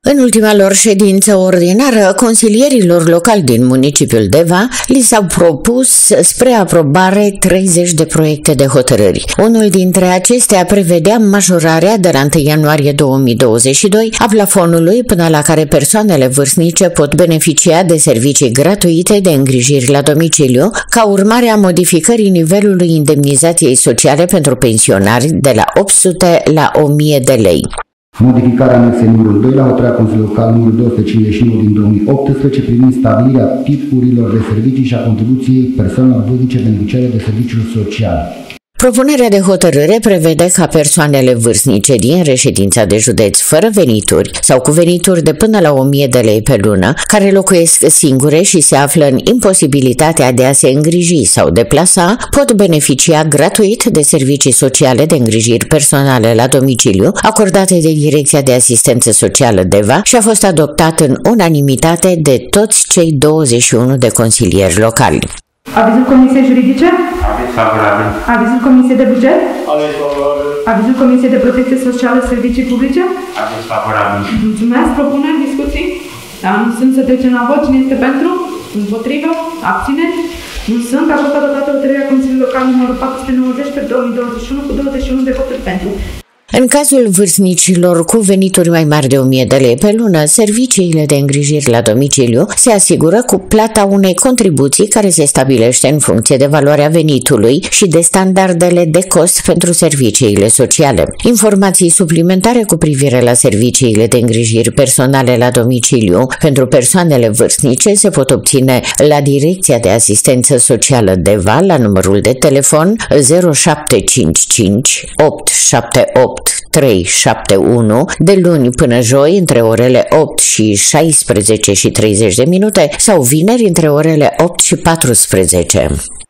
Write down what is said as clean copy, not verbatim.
În ultima lor ședință ordinară, consilierilor locali din municipiul Deva li s-au propus spre aprobare 30 de proiecte de hotărâri. Unul dintre acestea prevedea majorarea de la 1 ianuarie 2022 a plafonului până la care persoanele vârstnice pot beneficia de servicii gratuite de îngrijiri la domiciliu, ca urmare a modificării nivelului indemnizației sociale pentru pensionari de la 800 la 1000 de lei. Modificarea anexei numărul 2 la hotărârea Consiliului Local numărul 259 din 2018 privind stabilirea tipurilor de servicii și a contribuției persoanelor vârstnice beneficiare de serviciul social. Propunerea de hotărâre prevede ca persoanele vârstnice din reședința de județ fără venituri sau cu venituri de până la 1000 de lei pe lună, care locuiesc singure și se află în imposibilitatea de a se îngriji sau deplasa, pot beneficia gratuit de servicii sociale de îngrijiri personale la domiciliu, acordate de Direcția de Asistență Socială Deva și a fost adoptat în unanimitate de toți cei 21 de consilieri locali. Avizul Comisiei Juridice? Aviz favorabil. Avizul Comisiei de Buget? Aviz favorabil. Avizul Comisiei de Protecție Socială Servicii Publice? Aviz favorabil. Mulțumesc. Propuneri, discuții? Da, nu sunt, să trecem la vot. Cine este pentru? Împotrivă? Abțineri? Nu sunt. A fost adoptată hotărârea Consiliului Local numărul 490 pe 2021 cu 21 de voturi pentru. În cazul vârstnicilor cu venituri mai mari de 1000 de lei pe lună, serviciile de îngrijiri la domiciliu se asigură cu plata unei contribuții care se stabilește în funcție de valoarea venitului și de standardele de cost pentru serviciile sociale. Informații suplimentare cu privire la serviciile de îngrijiri personale la domiciliu pentru persoanele vârstnice se pot obține la Direcția de Asistență Socială Deva la numărul de telefon 0755 878 371 de luni până joi între orele 8 și 16 și 30 de minute sau vineri între orele 8 și 14.